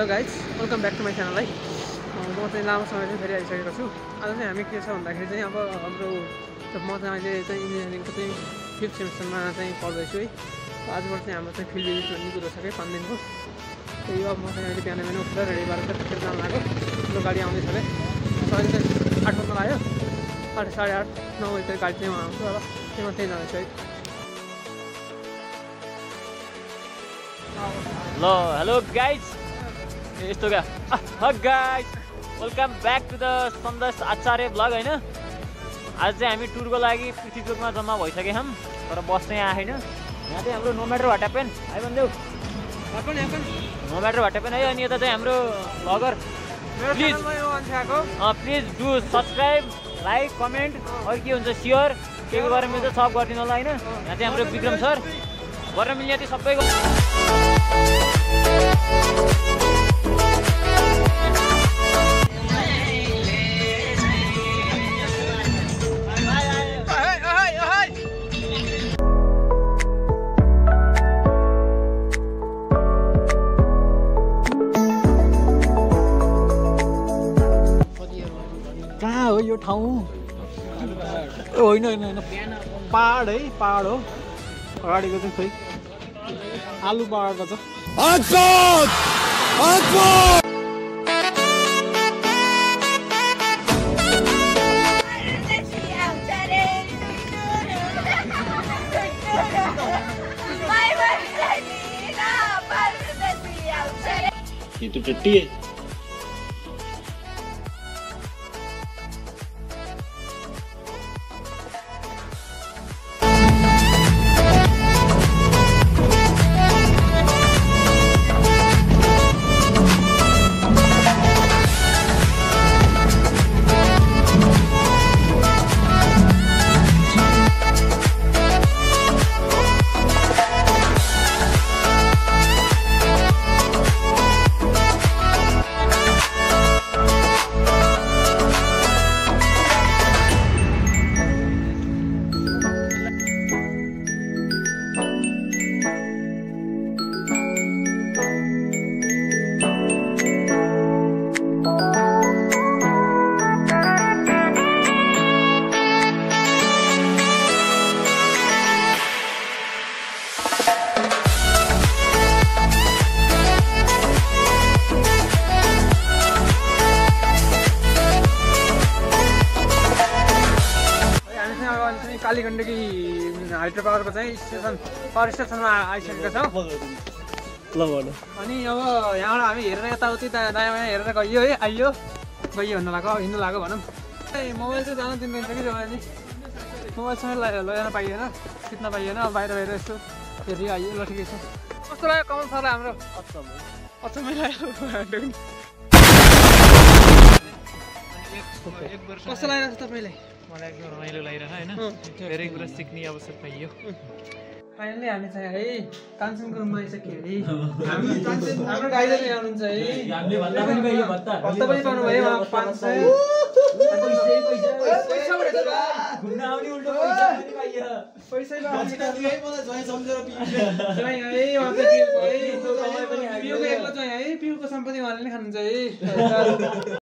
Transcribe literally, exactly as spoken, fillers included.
Hello guys, welcome back to my channel है। म चाहिँ लामो समय चाहिँ फेरि आइसकेको छु। आज चाहिँ हामी के छ भन्दाखेरि चाहिँ अब हाम्रो म चाहिँ अहिले चाहिँ इन्जिनियरिङको चाहिँ फिफ्थ सेमिस्टरमा चाहिँ पढ्दैछु है। आजबाट चाहिँ हाम्रो चाहिँ फिल्ड भिजिट भन्ने कुरो छ कि पाँच दिनको। त्यही अब म चाहिँ अहिले बिहान बिहान उठेर रेडी भएर त्यतिखेर जानु लाग्यो। हाम्रो गाडी आउँदैछ अरे। अहिले चाहिँ आठ बज्न लाग्यो, आठ साढे आठ नौ बजीतिर गाडी चाहिँ आउँछ होला। त्यहीमा त्यहीँ जाँदैछु है। ल हेलो गाइज, यस्तो क्या guys, welcome back to the Sandesh Acharya blog होइन। आज चाहिँ हामी टुरको लागि पृथ्वीचोकमा जम्मा भइसकेका छौँ, तर बस चाहिँ आएन। यहाँ चाहिँ हाम्रो नो म्याटर वाट ह्यापेन है भन्देऊ, नो म्याटर वाट ह्यापेन है। अनि यता चाहिँ हाम्रो blogger please please do subscribe, like, comment, अरू के हुन्छ सेयर, के गरेर मिल्छ सब गरिदिनु होला होइन। यहाँ चाहिँ हाम्रो विक्रम सर गर्न मिल्ने त्यो सबैको कहाँ हो यो ठाउँ? होइन होइन पहाड है, पहाड हो। अगाडिको चाहिँ खोइ आलु पहाडको छ। itu gede. कालीगण्डकी हाइड्रो पावरको चाहिँ स्टेसन पावर स्टेसनमा आइसकेका छौँ। अनि अब यहाँबाट हामी हेरेर यताउति दायाँ बायाँ हेरेर गइयो है, आइयो गइयो भन्नु लाग्यो, हिँड्नु लाग्यो भनौँ। मोबाइल चाहिँ जान दिँदैन कि जब नि मोबाइलसँग लैजान पाइएन, खिच्न पाइएन। बाहिर बाहिर यस्तो हेरि आइयो, ल ठिकै छ। कस्तो लाग्यो कमल सरलाई हाम्रो? अचम्मै लाग्यो। कस्तो लागिरहेको छ तपाईँलाई? मलाई एकदम रमाइलो लागिरहेको होइन, धेरै कुरा सिक्ने अवसर पाइयो। फाइनली हामी चाहिँ है कान्छनको रुममा आइसक्यो है। हाम्रो गाइडले पनि आउनुहुन्छ है, भत्ता पनि पाउनुभयो पाँच सय पिउको सम्पत्ति उहाँले नै खानुहुन्छ है।